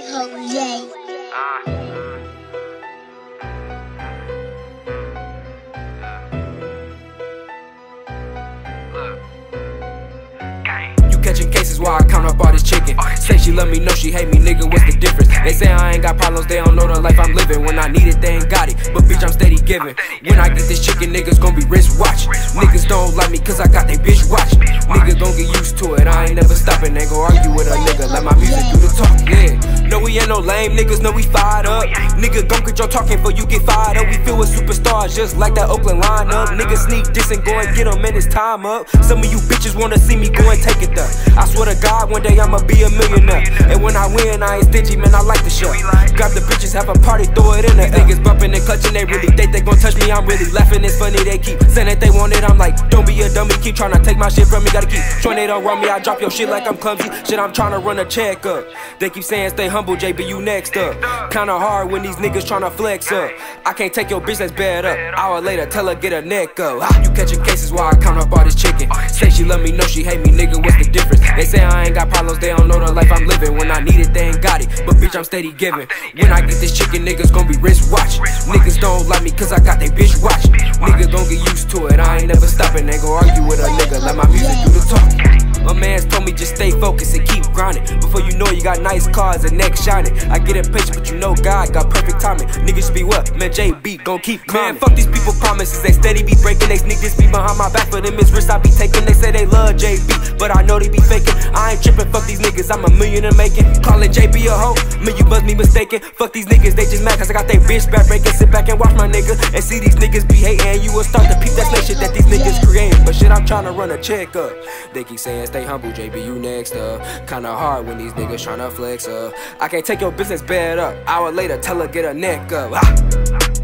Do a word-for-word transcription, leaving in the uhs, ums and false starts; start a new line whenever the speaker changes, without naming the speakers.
Oh yeah.
Catching cases while I count up all this chicken. Say she love me, no she hate me, nigga, what's the difference? They say I ain't got problems, they don't know the life I'm living. When I need it, they ain't got it, but bitch, I'm steady giving. When I get this chicken, niggas gon' be wristwatch. Niggas don't like me cause I got they bitch watch. Niggas gon' get used to it, I ain't never stopping. Ain't gon' argue with a nigga, let my music do the talk, yeah. No, we ain't no lame niggas, no, we fired up. Nigga gon' get your talking for you get fired up. We feel with superstars just like that Oakland lineup. Niggas sneak this and go and get them and it's time up. Some of you bitches wanna see me go and take it there. I swear to God, one day I'ma be a millionaire. And when I win, I ain't stingy, man, I like the show. Grab the bitches, have a party, throw it in the air. Niggas bumping and clutching, they really think they gon' touch me. I'm really laughing, it's funny, they keep saying that they want it. I'm like, don't be a dummy, keep trying to take my shit from me. Gotta keep showing they don't want me, I drop your shit like I'm clumsy. Shit, I'm trying to run a check up. They keep saying stay humble, J B, you next up. Kinda hard when these niggas tryna flex up. I can't take your bitch that's bad up. Hour later, tell her get her neck up. Ah, you catching cases while I count up all this chicken. Say she love me, no she hate me, nigga, what's the difference? They say I ain't got problems, they don't know the life I'm living. When I need it, they ain't got it, but bitch, I'm steady giving. When I get this chicken, niggas gon' be wristwatch. Niggas don't like me cause I got they bitch watch. Niggas gon' get used to it, I ain't never stopping. Ain't gon' argue with a nigga, let my music do the talk. My mans told me just stay focused and keep grinding. Before you know you got nice cars and neck shining. I get impatient, but you know God got perfect timing. Niggas be what? Man, J B gon' keep climbing. Man, fuck these people promises, they steady be breaking. They sneak this be behind my back for them is risks I be taking. They say they love J B, but I know they be faking. I ain't tripping, fuck these niggas, I'm a million in making. Calling J B a hoe, man, you must be mistaken. Fuck these niggas, they just mad cause I got they bitch back breaking. Sit back and watch my nigga and see these niggas be hating. You will start to peep that snake shit that these niggas creating. But shit, I'm tryna run a check up. They keep saying stay humble, J B, you next up. Kinda hard when these niggas tryna flex up. I can't take your business bad up. Hour later, tell her get her neck up. Ah.